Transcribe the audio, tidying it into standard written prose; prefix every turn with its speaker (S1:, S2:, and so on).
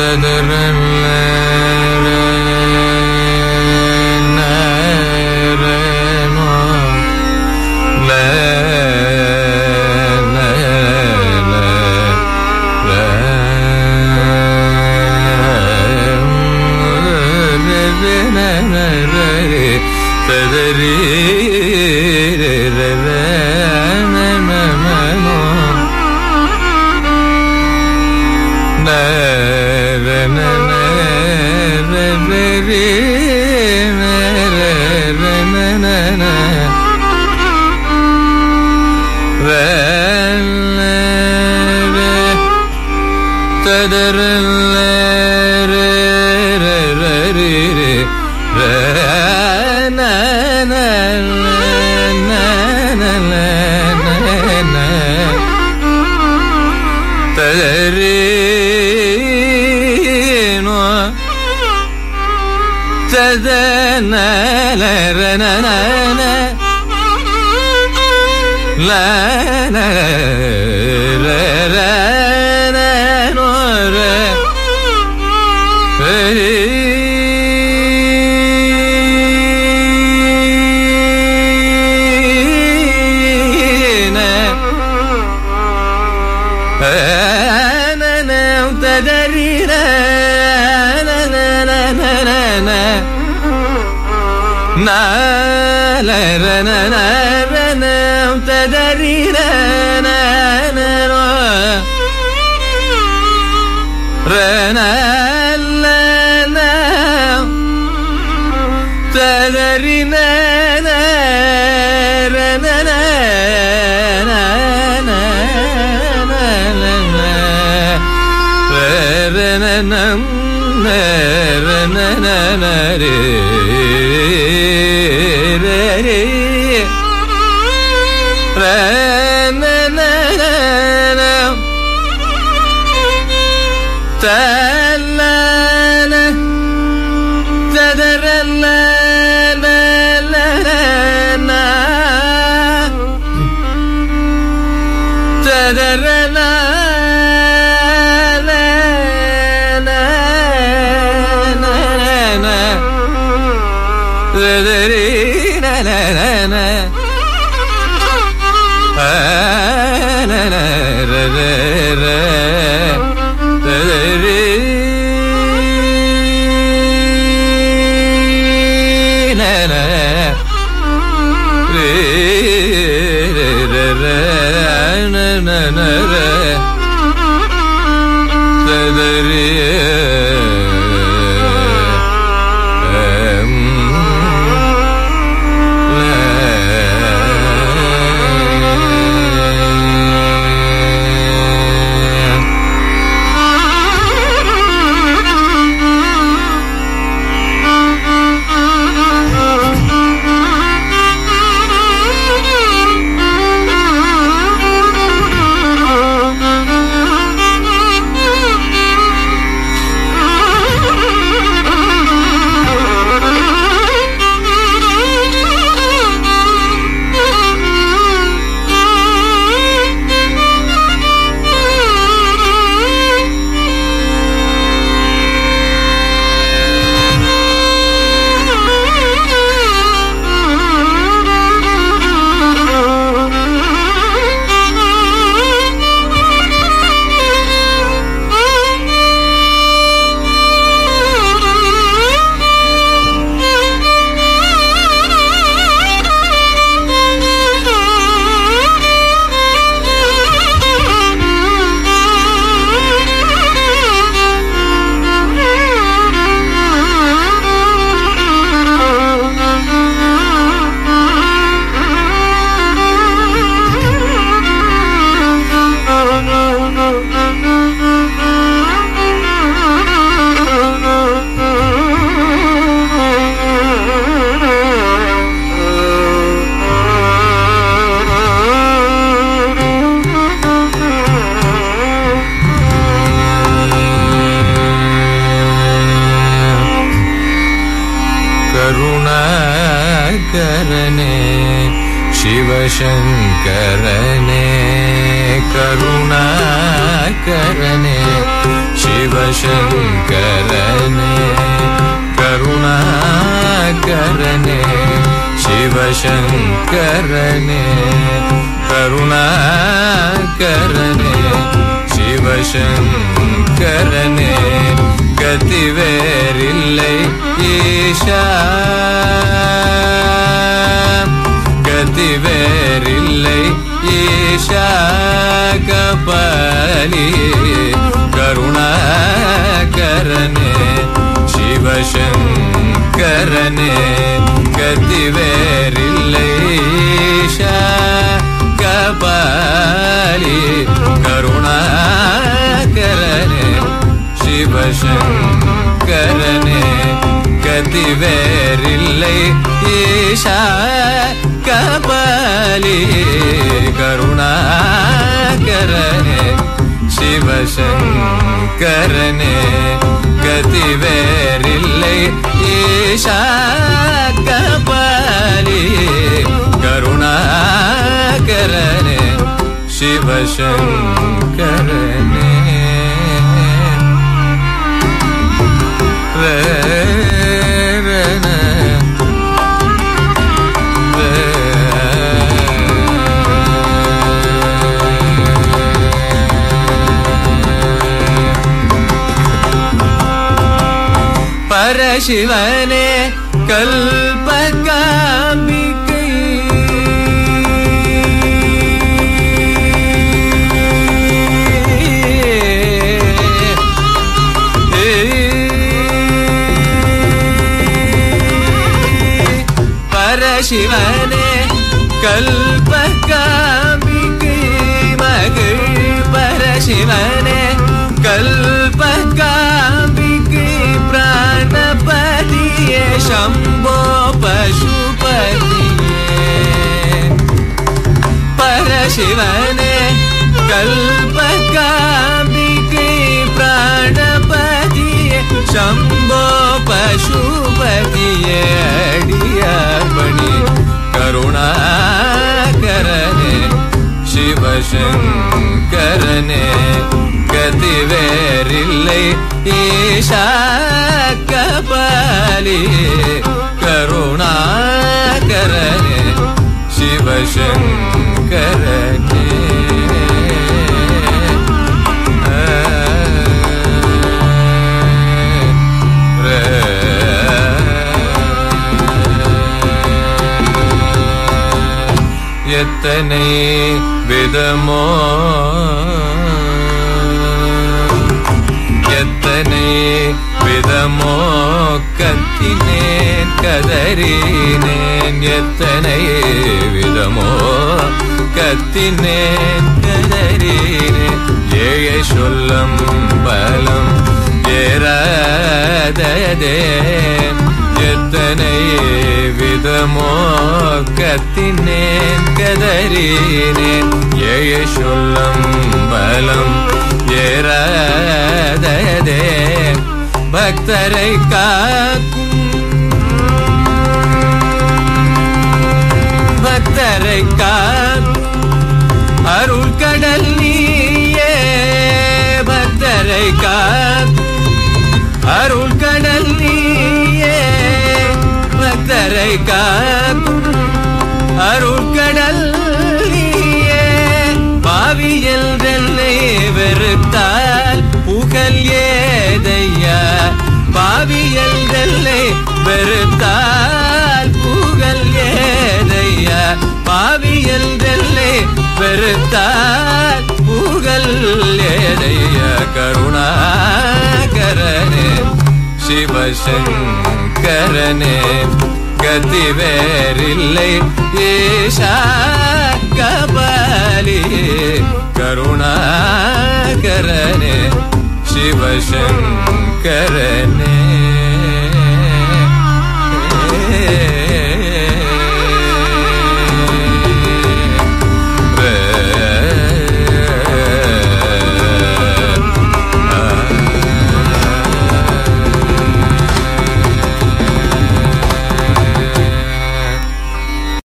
S1: करने शिव शंकरने करुणा करने शिव शिवशङ्करने करुणाकरने शिवशङ्करने करुणाकरने शिवशङ्करने गतिवेरिल्लै ईशा गतिवेरिल्लै ईशा कपाली करुणाकरने शिवशङ्करने गतिवेरिल्लै ईशा कपाली करुणाकरने शिवशङ्करने गतिवेरिल्लै ईशा कपाली करुणाकरने शिवशङ्करने गतिवेरिल्लै ईशा कपाली करुणाकरने शिवशङ्करने परशिवने कल्पकाम्बिकै परशिवने कल्पकाम्बिकै मगै परशिवने कल्पकाम्बिकै प्राणपतिये शम्भो पशुपतिये परशिवने कल्पकाम्बिकै प्राणपतिये शम्भो पशुपतिये अडियापणि करुणाकरने शिवशङ्करने गतिवेरिल्लै ईशा कपाली करुणाकरने शिवशङ्करने எத்தனை விதமோ எத்தனை விதமோ கத்தினேன் கதறினேன் எத்தனை விதமோ கத்தினேன் கதறினேன் ஏழை சொல்லம் பலம் ஏறாததே எத்தனை விதமோ கத்தினேன் கதறினேன் ஏழை சொல்லம் பலம் ஏறாததே பக்தரை காக்கும் பக்தரை காக்கும் அருள் கடல் நீயே பக்தரை காக்கும் அருள் கடல் நீயே பக்தரை காக்கும் அருள் கடல் நீயே பாவியல் தன்னை வெறுத்தால் புகழ் ஏதையா பாவியல் தன்னை வெறுத்தால் புகழ் ஏதையா பாவியல் தன்னை வெறுத்தால் புகழ் ஏதையா கருணாகரனே शिवशङ्करने गतिवेरिल्लै ईशा कपाली करुणाकरने शिवशङ्करने